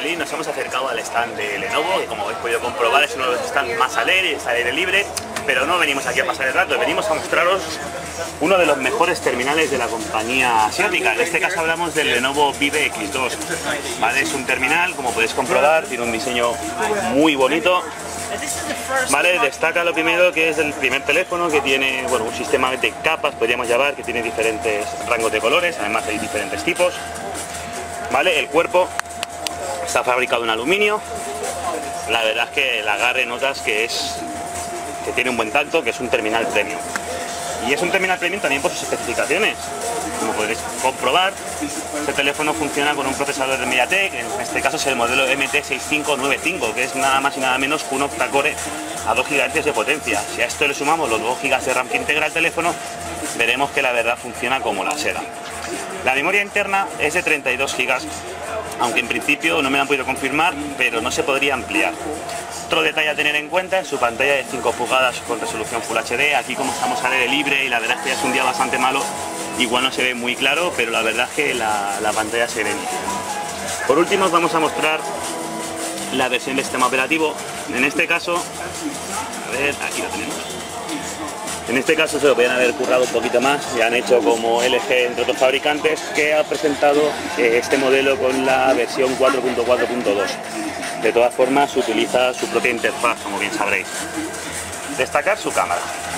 Berlín nos hemos acercado al stand de Lenovo, que como habéis podido comprobar es uno de los stands más alegres, al aire libre, pero no venimos aquí a pasar el rato, venimos a mostraros uno de los mejores terminales de la compañía asiática. En este caso hablamos del Lenovo Vive X2, ¿vale? Es un terminal, como podéis comprobar, tiene un diseño muy bonito. Vale, destaca lo primero que es el primer teléfono que tiene, bueno, un sistema de capas, podríamos llamar, que tiene diferentes rangos de colores, además hay diferentes tipos. Vale, el cuerpo está fabricado en aluminio. La verdad es que el agarre notas que tiene un buen tacto, que es un terminal premium. Y es un terminal premium también por sus especificaciones. Como podréis comprobar, este teléfono funciona con un procesador de MediaTek, en este caso es el modelo MT6595, que es nada más y nada menos que un octa-core a 2 GHz de potencia. Si a esto le sumamos los 2 GB de RAM que integra el teléfono, veremos que la verdad funciona como la seda. La memoria interna es de 32 GB, aunque en principio no me la han podido confirmar, pero no se podría ampliar. Otro detalle a tener en cuenta es su pantalla de 5 pulgadas con resolución Full HD. Aquí, como estamos al aire libre y la verdad es que ya es un día bastante malo, igual no se ve muy claro, pero la verdad es que la pantalla se ve nítida. Por último os vamos a mostrar la versión de sistema operativo. En este caso, a ver, aquí lo tenemos. En este caso se lo podrían haber currado un poquito más y han hecho como LG, entre otros fabricantes, que ha presentado este modelo con la versión 4.4.2. De todas formas utiliza su propia interfaz, como bien sabréis. Destacar su cámara.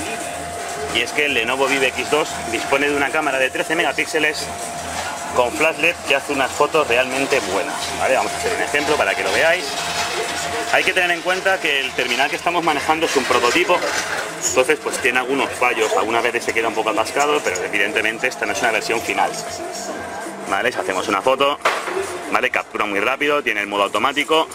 Y es que el Lenovo Vive X2 dispone de una cámara de 13 megapíxeles con flash LED que hace unas fotos realmente buenas, ¿vale? Vamos a hacer un ejemplo para que lo veáis. Hay que tener en cuenta que el terminal que estamos manejando es un prototipo, entonces pues tiene algunos fallos, algunas veces se queda un poco atascado, pero evidentemente esta no es una versión final. Vale, si hacemos una foto, vale, captura muy rápido, tiene el modo automático,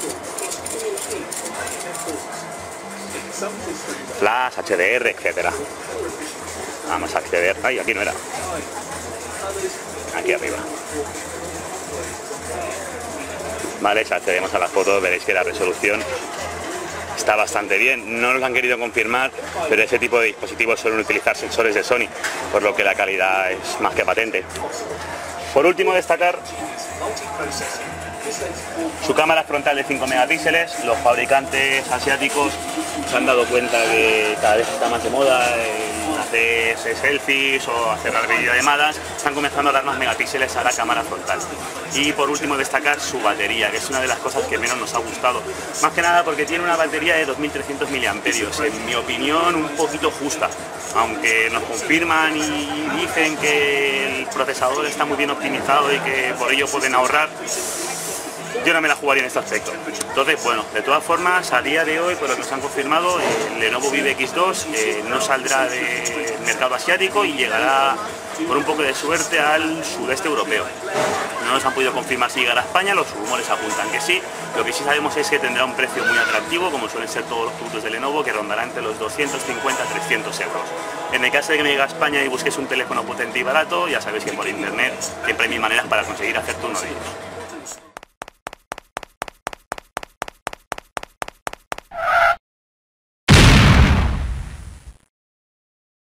flash, HDR, etcétera. Vamos a acceder, ay, aquí no era, aquí arriba. Vale, si accedemos a las fotos veréis que la resolución está bastante bien. No nos lo han querido confirmar, pero ese tipo de dispositivos suelen utilizar sensores de Sony, por lo que la calidad es más que patente. Por último, destacar su cámara frontal de 5 megapíxeles. Los fabricantes asiáticos se han dado cuenta que cada vez está más de moda hacer selfies o hacer videollamadas, están comenzando a dar más megapíxeles a la cámara frontal. Y por último, destacar su batería, que es una de las cosas que menos nos ha gustado, más que nada porque tiene una batería de 2300 mAh, en mi opinión un poquito justa, aunque nos confirman y dicen que el procesador está muy bien optimizado y que por ello pueden ahorrar. Yo no me la jugaría en este aspecto. Entonces, bueno, de todas formas, a día de hoy, por lo que nos han confirmado, el Lenovo Vive X2 no saldrá del mercado asiático y llegará, por un poco de suerte, al sudeste europeo. No nos han podido confirmar si llegará a España, los rumores apuntan que sí. Lo que sí sabemos es que tendrá un precio muy atractivo, como suelen ser todos los productos de Lenovo, que rondará entre los 250 a 300 euros. En el caso de que no llegue a España y busques un teléfono potente y barato, ya sabéis que por internet siempre hay mil maneras para conseguir hacerte uno de ellos.